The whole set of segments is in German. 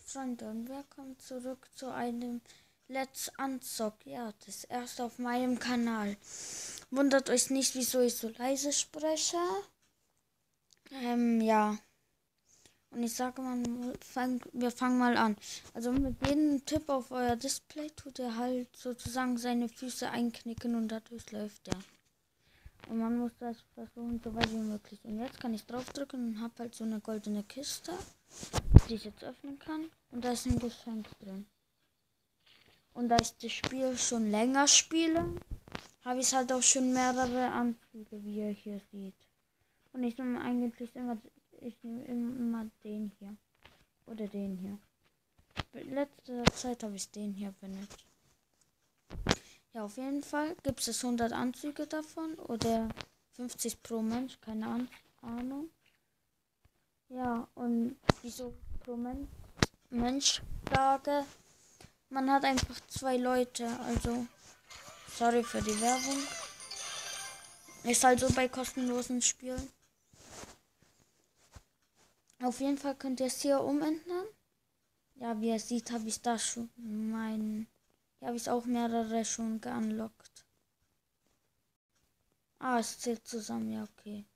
Freunde, und willkommen zurück zu einem Let's Unzock. Ja, das erste auf meinem Kanal. Wundert euch nicht, wieso ich so leise spreche. Ja. Und ich sage mal, wir fangen mal an. Also mit jedem Tipp auf euer Display tut er halt sozusagen seine Füße einknicken und dadurch läuft er. Und man muss das versuchen, so weit wie möglich. Und jetzt kann ich draufdrücken und habe halt so eine goldene Kiste, die ich jetzt öffnen kann. Und da ist ein Geschenk drin. Und da ich das Spiel schon länger spiele, habe ich halt auch schon mehrere Anzüge, wie ihr hier seht. Und ich nehme eigentlich immer den hier. Oder den hier. In letzter Zeit habe ich den hier benutzt. Ja, auf jeden Fall gibt es 100 Anzüge davon. Oder 50 pro Mensch, keine Ahnung. Ja, und wieso pro Mensch sage, man hat einfach 2 Leute, also sorry für die Werbung. Ist halt so bei kostenlosen Spielen. Auf jeden Fall könnt ihr es hier umändern. Ja, wie ihr seht, habe ich da schon habe ich auch mehrere schon geunlockt. Ah, es zählt zusammen, ja, okay.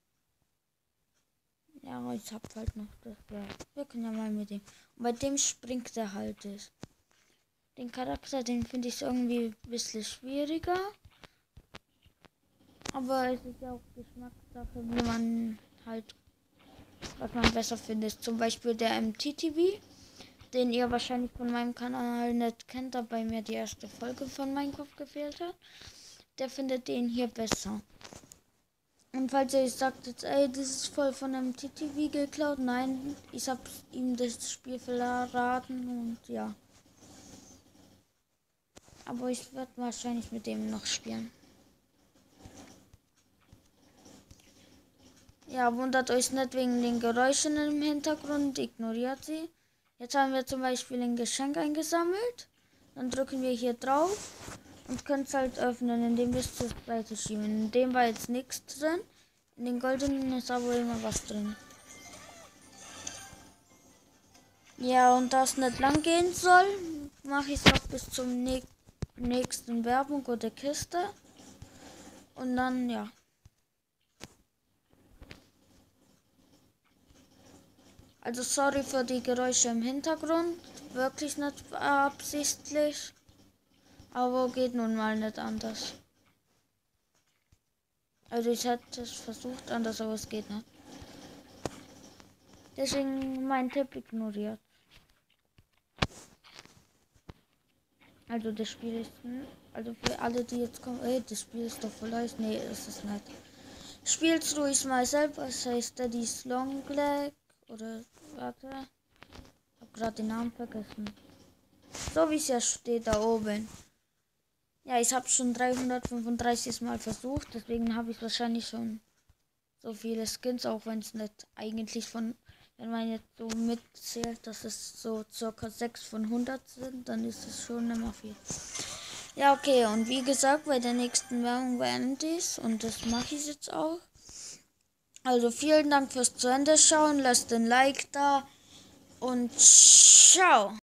Ja, ich habe halt noch das Geld. Wir können ja mal mit dem. Und bei dem springt er halt ist. Den Charakter, den finde ich irgendwie ein bisschen schwieriger. Aber es ist ja auch Geschmackssache, wie man halt, was man besser findet. Zum Beispiel der MTTV, den ihr wahrscheinlich von meinem Kanal nicht kennt, da bei mir die erste Folge von Minecraft gefehlt hat. Der findet den hier besser. Und falls ihr sagt jetzt, ey, das ist voll von MTTV geklaut, nein, ich habe ihm das Spiel verraten und ja. Aber ich werde wahrscheinlich mit dem noch spielen. Ja, wundert euch nicht wegen den Geräuschen im Hintergrund, ignoriert sie. Jetzt haben wir zum Beispiel ein Geschenk eingesammelt. Dann drücken wir hier drauf und können es halt öffnen, indem wir es zur Seite schieben. In dem war jetzt nichts drin. In den goldenen ist aber immer was drin. Ja, und da es nicht lang gehen soll, mache ich es auch bis zum nächsten Werbung oder Kiste. Und dann, ja. Also sorry für die Geräusche im Hintergrund. Wirklich nicht absichtlich. Aber geht nun mal nicht anders. Also ich hätte es versucht anders, aber es geht nicht. Deswegen mein Tipp ignoriert. Also das Spiel ist, also für alle, die jetzt kommen, ey, das Spiel ist doch voll leicht. Nee, ist es nicht. Spielt's ruhig mal selber, es heißt Daddy's Long Leg. Oder, warte, hab gerade den Namen vergessen. So wie es ja steht da oben. Ja, ich habe schon 335 Mal versucht, deswegen habe ich wahrscheinlich schon so viele Skins, auch wenn es nicht eigentlich wenn man jetzt so mitzählt, dass es so circa 6 von 100 sind, dann ist es schon immer viel. Ja, okay, und wie gesagt, bei der nächsten Werbung beende ich es und das mache ich jetzt auch. Also vielen Dank fürs zu Ende schauen, lasst ein Like da und ciao!